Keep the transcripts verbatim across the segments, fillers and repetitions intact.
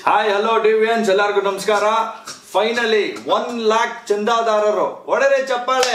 Hi hello deviance ಎಲ್ಲರಿಗೂ ನಮಸ್ಕಾರ. Finally one lakh ಚಂದಾದಾರರು ಒಡರೆ ಚಪ್ಪಾಳೆ.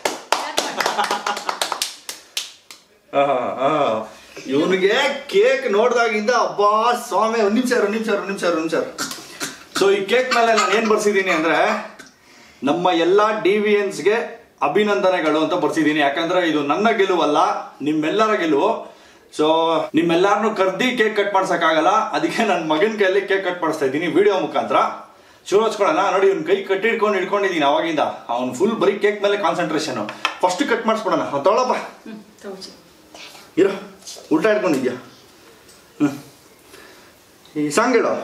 ಇವನಿಗೆ ಕೇಕ್ ನೋಡಿದಾಗಿಂದ ಅಬ್ಬಾ ಸ್ವಾಮಿ ಒಂದ್ ನಿಮಿಷ ಒಂದ್ ನಿಮಿಷ ಒಂದ್ ನಿಮಿಷ ಒಂದ್ ನಿಮಿಷ ಸೊ ಈ ಕೇಕ್ ಮೇಲೆ ನಾನು ಏನ್ ಬರ್ಸಿದೀನಿ ಅಂದ್ರೆ ನಮ್ಮ ಎಲ್ಲಾ ಡಿವಿಯನ್ಸ್ಗೆ ಅಭಿನಂದನೆಗಳು ಅಂತ ಬರ್ಸಿದೀನಿ. ಯಾಕಂದ್ರೆ ಇದು ನನ್ನ ಗೆಲುವಲ್ಲ, ನಿಮ್ಮೆಲ್ಲರ ಗೆಲುವು. ಸೊ ನಿಮ್ಮೆಲ್ಲಾರನು ಕರ್ದಿ ಕೇಕ್ ಕಟ್ ಮಾಡ್ಸಕ್ಕಾಗಲ್ಲ, ಅದಕ್ಕೆ ನನ್ನ ಮಗನ ಕೈಯಲ್ಲಿ ಕೇಕ್ ಕಟ್ ಮಾಡಿಸ್ತಾ ಇದ್ದೀನಿ ವಿಡಿಯೋ ಮುಖಾಂತರ. ಶುರು ಹಚ್ಕೊಳ್ಳೋಣ. ನೋಡಿ ಇವ್ನ ಕೈ ಕಟ್ಟಿ ಹಿಡ್ಕೊಂಡು ಹಿಡ್ಕೊಂಡಿದ್ದೀನಿ ಅವಾಗಿಂದ. ಅವ್ನು ಫುಲ್ ಬರೀ ಕೇಕ್ ಮೇಲೆ ಕಾನ್ಸಂಟ್ರೇಷನ್. ಫಸ್ಟ್ ಕಟ್ ಮಾಡಿಸ್ಬಿಡೋಣ. ತೊಗೊಳಪ್ಪ, ಇರೋ ಉಲ್ಟಾ ಹಿಡ್ಕೊಂಡಿದ್ಯಾ. ಹ್ಮ್ ಈ ಸಾಂಗ್ ಹೇಳೋ.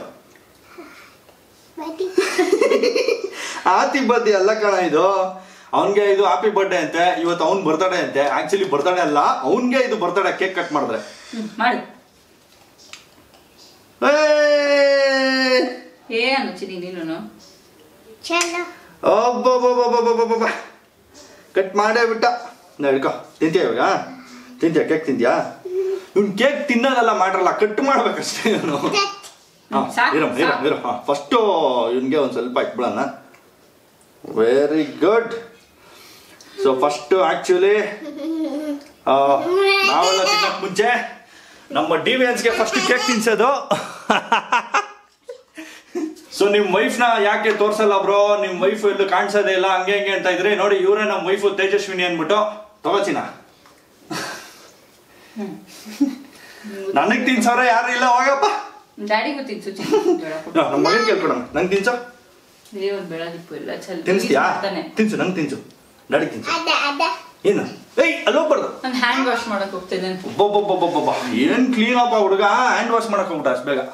ಆತಿ ಬದ್ದಿ ಅಲ್ಲ ಕಣ ಇದು. ಅವನ್ಗೆ ಇದು ಹ್ಯಾಪಿ ಬರ್ಡೇ ಅಂತೆ, ಇವತ್ತು ಅವ್ನ್ ಬರ್ತಡೇ ಅಂತೆ. ಆಕ್ಚುಲಿ ಬರ್ತಡೇ ಅಲ್ಲ, ಅವನ್ಗೆ ಇದು ಬರ್ತಡೇ. ಕೇಕ್ ಕಟ್ ಮಾಡಿದ್ರೆ ಕಟ್ ಮಾಡೇ ಬಿಟ್ಟ. ಹಿಡ್ಕೊ, ತಿಂತೀಯ ಇವಾಗ? ತಿಂತೀಯ ಕೇಕ್? ತಿಂತೀಯಾ? ಇವ್ನ್ ಕೇಕ್ ತಿನ್ನೋದಲ್ಲ ಮಾಡ್ರಲ್ಲ, ಕಟ್ ಮಾಡ್ಬೇಕಷ್ಟೇ ಇವನು. ಇರಮ್ ಇರಮ್ ಇರೋ. ಫಸ್ಟು ಇವನ್ಗೆ ಒಂದ್ ಸ್ವಲ್ಪ ಇಟ್ಬಿಡೋಣ. Very good. So first actually ನಾವೆಲ್ಲ ತಿನ್ನಕ್ ಮುಂಚೆ ನಮ್ಮ ಡಿವಿಯನ್ಸ್ಗೆ ಫಸ್ಟ್ ಕೇಕ್ ತಿನ್ಸೋದು. ಸೊ ನಿಮ್ ವೈಫ್ ನ ಯಾಕೆ ತೋರ್ಸಲ್ಲ ಬ್ರೋ, ನಿಮ್ ವೈಫ್ ಎಲ್ಲೂ ಕಾಣಿಸೋದೇ ಇಲ್ಲ ಹಂಗೆ ಹಂಗೆ ಅಂತ ಇದ್ರೆ, ನೋಡಿ ಇವರೇ ನಮ್ಮ ವೈಫು ತೇಜಸ್ವಿನಿ ಅನ್ಬಿಟ್ಟು. ತಗೋಚಿನ ನನಗ್ ತಿನ್ಸವ್ರೆ ಯಾರು ಇಲ್ಲ, ಹೋಗಪ್ಪ. ನಮ್ಮ ಮಗನ್ ಕೇಳ್ಕೊಡ, ನಂಗೆ ತಿನ್ಸೋ. ತಿನ್ಸ್ತೀಯಾ? ತಿನ್ಸು, ನಂಗೆ ತಿನ್ಸು. ಡ್ಯಾಡಿ ತಿನ್ಸು. ಏನು? ಏಯ್ ಅಲ್ಲಿ ಹೋಗ್ಬಾರ್ದು. ನಾನು ಹ್ಯಾಂಡ್ ವಾಶ್ ಮಾಡಕ್ ಹೋಗ್ತಿದ್ದೇನೆ. ಒಬ್ಬೊಬ್ಬೊಬ್ಬೊಬ್ಬ ಏನ್ ಕ್ಲೀನ್ ಅಪ್ಪ ಹುಡುಗ. ಹ್ಯಾಂಡ್ ವಾಶ್ ಮಾಡಕ್ ಹೋಗ್ಬಿಟ್ಟ ಅಷ್ಟು ಬೇಗ.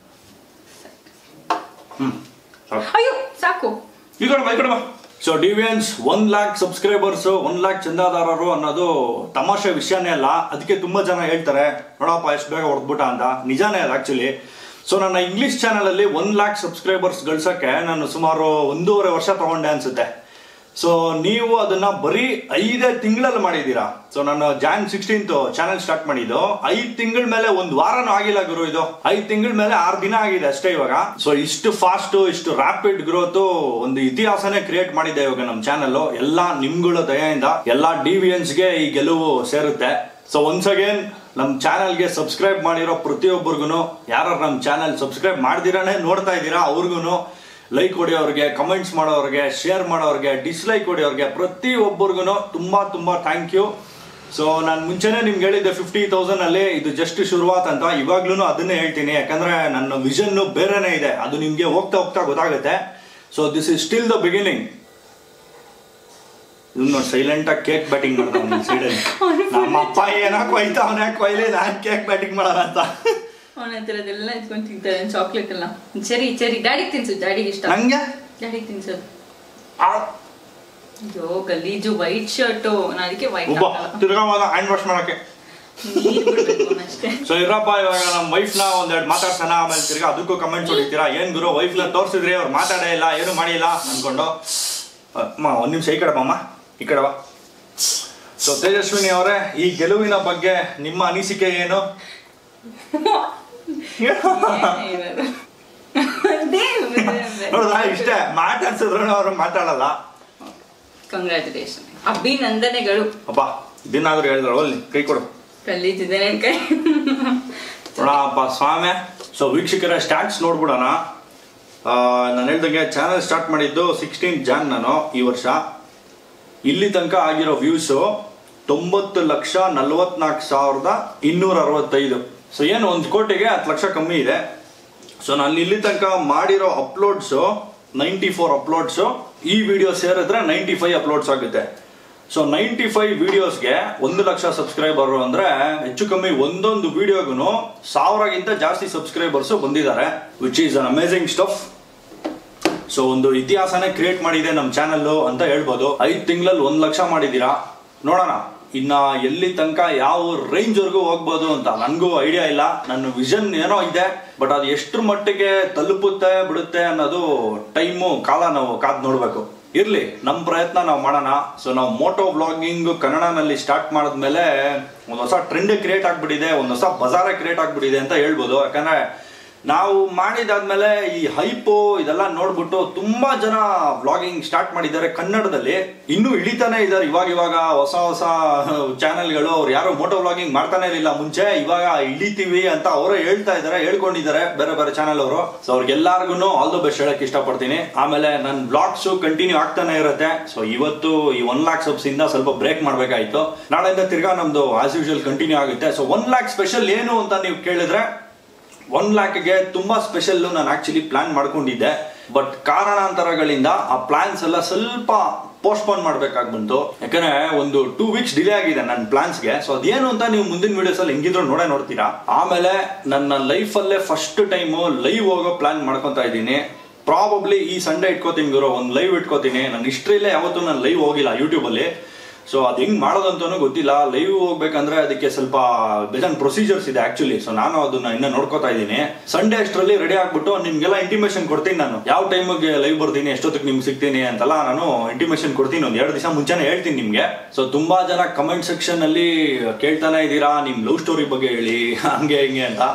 ಹ್ಮ್ ಅಯ್ಯೋ ಸಾಕು. ಈ ಕಡೆ ಬಾ, ಈ ಕಡೆ ಬಾ. ಸೊ ಡಿವಿಯನ್ಸ್ one lakh subscribers, one lakh ಚಂದಾದಾರರು ಅನ್ನೋದು ತಮಾಷೆ ವಿಷಯನೇ ಅಲ್ಲ. ಅದಕ್ಕೆ ತುಂಬಾ ಜನ ಹೇಳ್ತಾರೆ ನೋಡಪ್ಪ ಎಷ್ಟು ಬೇಗ ಹೊಡೆದ್ಬಿಟ್ಟ ಅಂತ. ನಿಜಾನೇ ಅದು ಆಕ್ಚುಲಿ. ಸೊ ನನ್ನ ಇಂಗ್ಲಿಷ್ ಚಾನಲ್ ಅಲ್ಲಿ ಒನ್ ಲ್ಯಾಕ್ ಸಬ್ಸ್ಕ್ರೈಬರ್ಸ್ ಗಳಿಸಕ್ಕೆ ನಾನು ಸುಮಾರು ಒಂದೂವರೆ ವರ್ಷ ತಗೊಂಡೆ ಅನ್ಸುತ್ತೆ. ಸೊ ನೀವು ಅದನ್ನ ಬರೀ ಐದೇ ತಿಂಗಳಲ್ಲಿ ಮಾಡಿದೀರಾ. ಸೊ ನಾನು ಜಾನ್ ಸಿಕ್ಸ್ಟೀನ್ತ್ ಚಾನಲ್ ಸ್ಟಾರ್ಟ್ ಮಾಡಿದ್ದು. ಐದ್ ತಿಂಗಳ ಮೇಲೆ ಒಂದ್ ವಾರನೂ ಆಗಿಲ್ಲ ಗುರು. ಇದು ಐದ್ ತಿಂಗಳ ಮೇಲೆ ಆರು ದಿನ ಆಗಿದೆ ಅಷ್ಟೇ ಇವಾಗ. ಸೊ ಇಷ್ಟು ಫಾಸ್ಟ್, ಇಷ್ಟು ರ್ಯಾಪಿಡ್ ಗ್ರೋತ್, ಒಂದು ಇತಿಹಾಸನೇ ಕ್ರಿಯೇಟ್ ಮಾಡಿದೆ ಇವಾಗ ನಮ್ ಚಾನಲ್. ಎಲ್ಲಾ ನಿಮ್ಗಳ ದಯೆಯಿಂದ ಎಲ್ಲಾ ಡಿವಿಯನ್ಸ್ಗೆ ಈ ಗೆಲುವು ಸೇರುತ್ತೆ. ಸೊ ಒನ್ಸ್ ಅಗೇನ್ ನಮ್ ಚಾನಲ್ಗೆ ಸಬ್ಸ್ಕ್ರೈಬ್ ಮಾಡಿರೋ ಪ್ರತಿಯೊಬ್ಬರಿಗೂ, ಯಾರು ನಮ್ ಚಾನಲ್ ಸಬ್ಸ್ಕ್ರೈಬ್ ಮಾಡ್ದಿರಾನೆ ನೋಡ್ತಾ ಇದ್ದೀರಾ ಅವ್ರಿಗೂ ಲೈಕ್ ಹೊಡಿಯೋರ್ಗೆ, ಕಮೆಂಟ್ಸ್ ಮಾಡೋರ್ಗೆ, ಶೇರ್ ಮಾಡೋರ್ಗೆ, ಡಿಸ್ಲೈಕ್ ಹೊಡಿಯೋರ್ಗೆ, ಪ್ರತಿ ಒಬ್ಬರಿಗೂ ತುಂಬಾ ತುಂಬಾ ಥ್ಯಾಂಕ್ ಯು. ಸೊ ನಾನು ಮುಂಚೆನೆ ನಿಮ್ಗೆ ಹೇಳಿದ್ದೆ ಫಿಫ್ಟಿ ತೌಸಂಡ್ ಅಲ್ಲಿ ಇದು ಜಸ್ಟ್ ಶುರುವಾತ್ ಅಂತ. ಇವಾಗ್ಲೂ ಅದನ್ನೇ ಹೇಳ್ತೀನಿ, ಯಾಕಂದ್ರೆ ನನ್ನ ವಿಷನ್ ಬೇರೆನೇ ಇದೆ. ಅದು ನಿಮ್ಗೆ ಹೋಗ್ತಾ ಹೋಗ್ತಾ ಗೊತ್ತಾಗುತ್ತೆ. So this is still the beginning. ಇವ್ನು ಸೈಲೆಂಟ್ ಆಗಿ ಕೇಕ್ ಬ್ಯಾಟಿಂಗ್ ಮಾಡ್ತಾವ ಸೈಡಲ್ಲಿ. ನಮ್ಮ ಅಪ್ಪ ಏನೋ ಕೊಯ್ತಾ ಅವನ ಕೊಯ್ಲಿ, ನಾನ್ ಕೇಕ್ ಬ್ಯಾಟಿಂಗ್ ಮಾಡೋಣ ಅಂತ. ಅವನಂತಿರೋದೆಲ್ಲ ಇಟ್ಕೊಂಡು ತಿಂತಾರೆ ಚಾಕ್ಲೇಟ್ ಎಲ್ಲ. ಸರಿ ಸರಿ ಡ್ಯಾಡಿಗೆ ತಿನ್ಸು, ಡ್ಯಾಡಿಗೆ ಇಷ್ಟ. ನಂಗೆ ಡ್ಯಾಡಿಗೆ ತಿನ್ಸೋದು. ಅಯ್ಯೋ ಗಲೀಜು ವೈಟ್ ಶರ್ಟು. ನಾನು ಅದಕ್ಕೆ ವೈಟ್ ತಿರ್ಗಾ ಹ್ಯಾಂಡ್ ವಾಶ್ ಮಾಡಕ್ಕೆ ಅಷ್ಟೇ. ಸೊ ಇರಪ್ಪ, ಇವಾಗ ನಮ್ಮ ವೈಫ್ ನ ಒಂದೆರಡು ಮಾತಾಡ್ಸೋಣ, ಆಮೇಲೆ ತಿರ್ಗಾ ಅದಕ್ಕೂ ಕಮೆಂಟ್ಸ್ ಹೊಡಿತೀರಾ. ಏನ್ ಗುರು ವೈಫ್ ನ ತೋರ್ಸಿದ್ರಿ, ಅವ್ರು ಮಾತಾಡೇ ಇಲ್ಲ, ಏನು ಮಾಡಿಲ್ಲ ಅನ್ಕೊಂಡು. ಅಮ್ಮ ಒಂದ್ ನಿಮಿಷ ಈ ಕಡೆ ಬಾ ಅಮ್ಮ, ಈ ಕಡೆ ಬಾ. ಸೊ ತೇಜಸ್ವಿನಿ ಅವರೇ, ಈ ಗೆಲುವಿನ ಬಗ್ಗೆ ನಿಮ್ಮ ಅನಿಸಿಕೆ ಏನು? ನೋಡ್ದಾ, ಇಷ್ಟೇ ಮಾತಾಡ್ಸಿದ್ರು ಅವ್ರು ಮಾತಾಡಲ್ಲ. ಕಂಗ್ರಾಚುಲೇಷನ್, ಅಭಿನಂದನೆಗಳು. ಅಪ್ಪ ದಿನಾದ್ರೂ ಹೇಳಿದ್ರು ಅಲ್ಲಿ ಕೈ ಕೊಡು. ಕಲ್ಲೀತಿದ್ದೇನೆ ಕೈ ನೋಡಪ್ಪ ಸ್ವಾಮಿ. ಸೊ ವೀಕ್ಷಕರ ಸ್ಟಾರ್ಟ್ಸ್ ನೋಡ್ಬಿಡೋಣ. ನಾನು ಹೇಳ್ದಂಗೆ ಚಾನಲ್ ಸ್ಟಾರ್ಟ್ ಮಾಡಿದ್ದು ಸಿಕ್ಸ್ಟೀನ್ ಜಾನ್ ನಾನು ಈ ವರ್ಷ. ಇಲ್ಲಿ ತನಕ ಆಗಿರೋ ವ್ಯೂಸು ತೊಂಬತ್ತು ಲಕ್ಷ ನಲ್ವತ್ನಾಲ್ಕು ಸಾವಿರದ ಇನ್ನೂರ ಅರವತ್ತೈದು. ಸೊ ಏನು ಒಂದು ಕೋಟಿಗೆ ಹತ್ತು ಲಕ್ಷ ಕಮ್ಮಿ ಇದೆ. ಸೊ ನಾನು ಇಲ್ಲಿ ತನಕ ಮಾಡಿರೋ ಅಪ್ಲೋಡ್ಸು ನೈಂಟಿ ಫೋರ್ ಅಪ್ಲೋಡ್ಸು. ಈ ವಿಡಿಯೋ ಸೇರಿದ್ರೆ ನೈಂಟಿ ಫೈವ್ ಅಪ್ಲೋಡ್ಸ್ ಆಗುತ್ತೆ. ಸೊ ನೈಂಟಿ ಫೈವ್ ವಿಡಿಯೋಸ್ಗೆ ಒಂದು ಲಕ್ಷ ಸಬ್ಸ್ಕ್ರೈಬರ್ ಅಂದ್ರೆ ಹೆಚ್ಚು ಕಮ್ಮಿ ಒಂದೊಂದು ವಿಡಿಯೋಗೂ ಸಾವಿರಗಿಂತ ಜಾಸ್ತಿ ಸಬ್ಸ್ಕ್ರೈಬರ್ಸ್ ಬಂದಿದ್ದಾರೆ, which is an amazing stuff. So ಒಂದು ಇತಿಹಾಸನೇ ಕ್ರಿಯೇಟ್ ಮಾಡಿದೆ ನಮ್ಮ ಚಾನಲ್ ಅಂತ ಹೇಳ್ಬೋದು. ಐದ್ ತಿಂಗಳಲ್ಲಿ ಒಂದ್ ಲಕ್ಷ ಮಾಡಿದೀರಾ. ನೋಡೋಣ ಇನ್ನ ಎಲ್ಲಿ ತನಕ ಯಾವ ರೇಂಜ್ ವರ್ಗೂ ಹೋಗ್ಬೋದು ಅಂತ ನನ್ಗೂ ಐಡಿಯಾ ಇಲ್ಲ. ನನ್ನ ವಿಷನ್ ಏನೋ ಇದೆ, ಬಟ್ ಅದು ಎಷ್ಟ್ರ ಮಟ್ಟಿಗೆ ತಲುಪುತ್ತೆ ಬಿಡುತ್ತೆ ಅನ್ನೋದು ಟೈಮು ಕಾಲ ನಾವು ಕಾದ್ ನೋಡ್ಬೇಕು. ಇರ್ಲಿ, ನಮ್ಮ ಪ್ರಯತ್ನ ನಾವು ಮಾಡೋಣ. ಸೊ ನಾವು ಮೋಟೋ ವ್ಲಾಗಿಂಗ್ ಕನ್ನಡನಲ್ಲಿ ಸ್ಟಾರ್ಟ್ ಮಾಡಿದ್ಮೇಲೆ ಒಂದು ಹೊಸ ಟ್ರೆಂಡ್ ಕ್ರಿಯೇಟ್ ಆಗ್ಬಿಟ್ಟಿದೆ, ಒಂದು ಹೊಸ ಬಜಾರೇ ಕ್ರಿಯೇಟ್ ಆಗ್ಬಿಟ್ಟಿದೆ ಅಂತ ಹೇಳ್ಬೋದು. ಯಾಕಂದ್ರೆ ನಾವು ಮಾಡಿದಾದ್ಮೇಲೆ ಈ ಹೈಪು ಇದೆಲ್ಲ ನೋಡ್ಬಿಟ್ಟು ತುಂಬಾ ಜನ ವ್ಲಾಗಿಂಗ್ ಸ್ಟಾರ್ಟ್ ಮಾಡಿದ್ದಾರೆ ಕನ್ನಡದಲ್ಲಿ. ಇನ್ನೂ ಇಳಿತಾನೆ ಇದ್ದಾರೆ ಇವಾಗ ಇವಾಗ ಹೊಸ ಹೊಸ ಚಾನೆಲ್ಗಳು. ಅವ್ರು ಯಾರು ಮೋಟೋ ವ್ಲಾಗಿಂಗ್ ಮಾಡ್ತಾನೆ ಇರಲಿಲ್ಲ ಮುಂಚೆ, ಇವಾಗ ಇಳಿತೀವಿ ಅಂತ ಅವರೇ ಹೇಳ್ತಾ ಇದಾರೆ, ಹೇಳ್ಕೊಂಡಿದ್ದಾರೆ ಬೇರೆ ಬೇರೆ ಚಾನೆಲ್ ಅವರು. ಸೊ ಅವ್ರಿಗೆಲ್ಲಾರ್ಗು ಆಲ್ ದ ಬೆಸ್ಟ್ ಹೇಳಕ್ ಇಷ್ಟಪಡ್ತೀನಿ. ಆಮೇಲೆ ನನ್ನ ಬ್ಲಾಗ್ಸ್ ಕಂಟಿನ್ಯೂ ಆಗ್ತಾನೆ ಇರುತ್ತೆ. ಸೊ ಇವತ್ತು ಈ ಒನ್ ಲ್ಯಾಕ್ ಸಬ್ಸ್ ಇಂದ ಸ್ವಲ್ಪ ಬ್ರೇಕ್ ಮಾಡ್ಬೇಕಾಯ್ತು. ನಾಳೆಯಿಂದ ತಿರ್ಗಾ ನಮ್ದು ಆಸ್ ಯೂಶುವಲ್ ಕಂಟಿನ್ಯೂ ಆಗುತ್ತೆ. ಸೊ ಒನ್ ಲ್ಯಾಕ್ ಸ್ಪೆಷಲ್ ಏನು ಅಂತ ನೀವು ಕೇಳಿದ್ರೆ, ಒನ್ ಲ್ಯಾಕ್ಗೆ ತುಂಬಾ ಸ್ಪೆಷಲ್ ನಾನು ಆಕ್ಚುಲಿ ಪ್ಲಾನ್ ಮಾಡ್ಕೊಂಡಿದ್ದೆ. ಬಟ್ ಕಾರಣಾಂತರಗಳಿಂದ ಆ ಪ್ಲಾನ್ಸ್ ಎಲ್ಲ ಸ್ವಲ್ಪ ಪೋಸ್ಟ್ಪೋನ್ ಮಾಡ್ಬೇಕಾಗಿ ಬಂತು. ಯಾಕಂದ್ರೆ ಒಂದು ಟೂ ವೀಕ್ಸ್ ಡಿಲೇ ಆಗಿದೆ ನನ್ನ ಪ್ಲಾನ್ಸ್ಗೆ. ಸೊ ಅದೇನು ಅಂತ ನೀವು ಮುಂದಿನ ವಿಡಿಯೋಸ್ ಅಲ್ಲಿ ಹೆಂಗಿದ್ರು ನೋಡೇ ನೋಡ್ತೀರಾ. ಆಮೇಲೆ ನನ್ನ ಲೈಫ್ ಅಲ್ಲೇ ಫಸ್ಟ್ ಟೈಮ್ ಲೈವ್ ಹೋಗೋ ಪ್ಲಾನ್ ಮಾಡ್ಕೊತಾ ಇದ್ದೀನಿ. ಪ್ರಾಬಬ್ಲಿ ಈ ಸಂಡೇ ಇಟ್ಕೋತೀನಿ ಗುರು, ಒಂದು ಲೈವ್ ಇಟ್ಕೋತೀನಿ. ನನ್ನ ಹಿಸ್ಟ್ರಿಲೇ ಯಾವತ್ತೂ ನಾನು ಲೈವ್ ಹೋಗಿಲ್ಲ ಯೂಟ್ಯೂಬ್ ಅಲ್ಲಿ. ಸೊ ಅದು ಹೆಂಗ್ ಮಾಡೋದಂತಾನು ಗೊತ್ತಿಲ್ಲ. ಲೈವ್ ಹೋಗ್ಬೇಕಂದ್ರೆ ಅದಕ್ಕೆ ಸ್ವಲ್ಪ ಬೇಜಾನ್ ಪ್ರೊಸೀಜರ್ಸ್ ಇದೆ ಆಕ್ಚುಲಿ. ಸೊ ನಾನು ಅದನ್ನ ಇನ್ನ ನೋಡ್ಕೋತಾ ಇದ್ದೀನಿ. ಸಂಡೇ ಅಷ್ಟರಲ್ಲಿ ರೆಡಿ ಆಗ್ಬಿಟ್ಟು ನಿಮ್ಗೆಲ್ಲ ಇಂಟಿಮೇಷನ್ ಕೊಡ್ತೀನಿ. ನಾನು ಯಾವ ಟೈಮಿಗೆ ಲೈವ್ ಬರ್ತೀನಿ, ಎಷ್ಟೊತ್ತಿಗೆ ನಿಮ್ಗೆ ಸಿಗ್ತೀನಿ ಅಂತೆಲ್ಲ ನಾನು ಇಂಟಿಮೇಷನ್ ಕೊಡ್ತೀನಿ. ಒಂದ್ ಎರಡು ದಿವಸ ಮುಂಚೆನೆ ಹೇಳ್ತೀನಿ ನಿಮ್ಗೆ. ಸೊ ತುಂಬಾ ಜನ ಕಮೆಂಟ್ ಸೆಕ್ಷನ್ ಅಲ್ಲಿ ಕೇಳ್ತಾನೆ ಇದ್ದೀರಾ ನಿಮ್ ಲವ್ ಸ್ಟೋರಿ ಬಗ್ಗೆ ಹೇಳಿ ಹಂಗೆ ಹಿಂಗೆ ಅಂತ.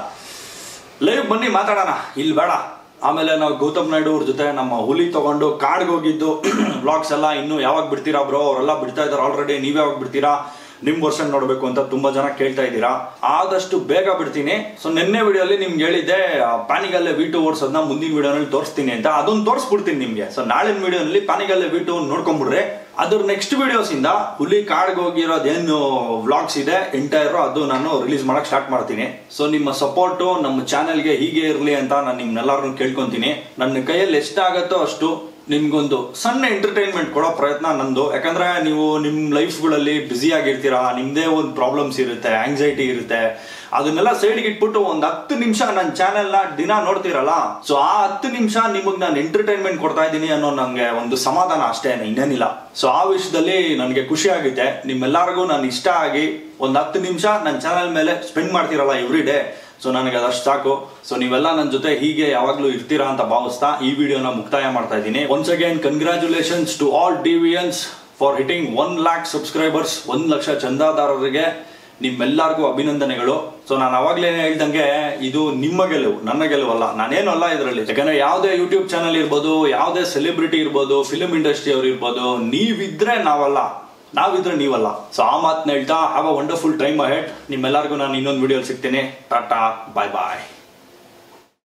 ಲೈವ್ ಬನ್ನಿ ಮಾತಾಡೋಣ, ಇಲ್ಲಿ ಬೇಡ. ಆಮೇಲೆ ನಾವು ಗೌತಮ್ ನಾಯ್ಡು ಅವ್ರ ಜೊತೆ ನಮ್ಮ ಹುಲಿ ತಗೊಂಡು ಕಾಡ್ಗೆ ಹೋಗಿದ್ದು ವ್ಲಾಗ್ಸ್ ಎಲ್ಲ ಇನ್ನು ಯಾವಾಗ ಬಿಡ್ತೀರಾ ಬ್ರೋ, ಅವರೆಲ್ಲ ಬಿಡ್ತಾ ಇದಾರೆ ಆಲ್ರೆಡಿ, ನೀವ್ ಯಾವಾಗ ಬಿಡ್ತೀರಾ, ನಿಮ್ ವರ್ಷನ್ ನೋಡ್ಬೇಕು ಅಂತ ತುಂಬಾ ಜನ ಕೇಳ್ತಾ ಇದ್ದೀರಾ. ಆದಷ್ಟು ಬೇಗ ಬಿಡ್ತೀನಿ. ಸೊ ನಿನ್ನೆ ವಿಡಿಯೋಲಿ ನಿಮ್ಗೆ ಹೇಳಿದ್ದೆ ಪಾನಿಗಲ್ಲೇ ವಿ ಟು ಓಡಿಸೋದನ್ನ ಮುಂದಿನ ವಿಡಿಯೋನಲ್ಲಿ ತೋರಿಸ್ತೀನಿ ಅಂತ. ಅದನ್ನ ತೋರಿಸ್ಬಿಡ್ತೀನಿ ನಿಮ್ಗೆ. ಸೊ ನಾಳಿನ ವಿಡಿಯೋನಲ್ಲಿ ಪಾನಿಗಲ್ಲೇ ವಿ ಟು ನೋಡ್ಕೊಂಡ್ಬಿಡ್ರಿ. ಅದ್ರ ನೆಕ್ಸ್ಟ್ ವಿಡಿಯೋಸ್ ಇಂದ ಹುಲಿ ಕಾಡ್ಗೆ ಹೋಗಿರೋದೇನು ವ್ಲಾಗ್ಸ್ ಇದೆ ಎಂಟೈರ್ ಅದು ನಾನು ರಿಲೀಸ್ ಮಾಡಕ್ ಸ್ಟಾರ್ಟ್ ಮಾಡ್ತೀನಿ. ಸೊ ನಿಮ್ಮ ಸಪೋರ್ಟು ನಮ್ಮ ಚಾನೆಲ್ಗೆ ಹೀಗೆ ಇರಲಿ ಅಂತ ನಾನು ನಿಮ್ನೆಲ್ಲರನ್ನು ಕೇಳ್ಕೊಂತೀನಿ. ನನ್ನ ಕೈಯಲ್ಲಿ ಎಷ್ಟಾಗತ್ತೋ ಅಷ್ಟು ನಿಮ್ಗೊಂದು ಸಣ್ಣ ಎಂಟರ್ಟೈನ್ಮೆಂಟ್ ಕೊಡೋ ಪ್ರಯತ್ನ ನಂದು. ಯಾಕಂದ್ರೆ ನೀವು ನಿಮ್ ಲೈಫ್ಗಳಲ್ಲಿ ಬ್ಯುಸಿ ಆಗಿರ್ತೀರಾ, ನಿಮ್ದೇ ಒಂದು ಪ್ರಾಬ್ಲಮ್ಸ್ ಇರುತ್ತೆ, ಆಂಗ್ಸೈಟಿ ಇರುತ್ತೆ. ಅದನ್ನೆಲ್ಲ ಸೈಡ್ಗೆ ಇಟ್ಬಿಟ್ಟು ಒಂದ್ ಹತ್ತು ನಿಮಿಷ ನನ್ನ ಚಾನೆಲ್ ನ ದಿನ ನೋಡ್ತೀರಲ್ಲ, ಸೊ ಆ ಹತ್ತು ನಿಮಿಷ ನಿಮಗ್ ನಾನು ಎಂಟರ್ಟೈನ್ಮೆಂಟ್ ಕೊಡ್ತಾ ಇದ್ದೀನಿ ಅನ್ನೋ ನಂಗೆ ಒಂದು ಸಮಾಧಾನ ಅಷ್ಟೇ, ಇನ್ನೇನಿಲ್ಲ. ಸೊ ಆ ವಿಷಯದಲ್ಲಿ ನನಗೆ ಖುಷಿ ಆಗುತ್ತೆ. ನಿಮ್ಮೆಲ್ಲರಿಗೂ ನಾನು ಇಷ್ಟ ಆಗಿ ಒಂದ್ ಹತ್ತು ನಿಮಿಷ ನನ್ನ ಚಾನೆಲ್ ಮೇಲೆ ಸ್ಪೆಂಡ್ ಮಾಡ್ತೀರಲ್ಲ ಎವ್ರಿ ಡೇ. ಸೊ ನನಗೆ ಅದಷ್ಟು ಸಾಕು. ಸೊ ನೀವೆಲ್ಲ ನನ್ನ ಜೊತೆ ಹೀಗೆ ಯಾವಾಗ್ಲೂ ಇರ್ತೀರಾ ಅಂತ ಭಾವಿಸ್ತಾ ಈ ವಿಡಿಯೋನ ಮುಕ್ತಾಯ ಮಾಡ್ತಾ ಇದ್ದೀನಿ. Once again congratulations to all ಡಿವಿಯನ್ಸ್ for hitting one lakh subscribers. ಒಂದ್ ಲಕ್ಷ ಚಂದಾದಾರರಿಗೆ ನಿಮ್ಮೆಲ್ಲರಿಗೂ ಅಭಿನಂದನೆಗಳು. ಸೊ ನಾನು ಅವಾಗ್ಲೇ ಹೇಳ್ದಂಗೆ ಇದು ನಿಮ್ಮ ಗೆಲುವು, ನನ್ನ ಗೆಲುವಲ್ಲ. ನಾನೇನು ಅಲ್ಲ ಇದರಲ್ಲಿ. ಯಾಕಂದ್ರೆ ಯಾವುದೇ ಯೂಟ್ಯೂಬ್ ಚಾನಲ್ ಇರ್ಬೋದು, ಯಾವುದೇ ಸೆಲೆಬ್ರಿಟಿ ಇರ್ಬೋದು, ಫಿಲ್ಮ್ ಇಂಡಸ್ಟ್ರಿ ಅವ್ರು ಇರ್ಬೋದು, ನೀವಿದ್ರೆ ನಾವಲ್ಲ, ನಾವಿದ್ರೆ ನೀವಲ್ಲ. ಸೊ ಆ ಮಾತನ್ನ ಹೇಳ್ತಾ have a wonderful time ahead. ನಿಮ್ಮೆಲ್ಲರಿಗೂ ನಾನು ಇನ್ನೊಂದು ವಿಡಿಯೋ ಸಿಗ್ತೀನಿ. ಟಾಟಾ, ಬಾಯ್ ಬಾಯ್.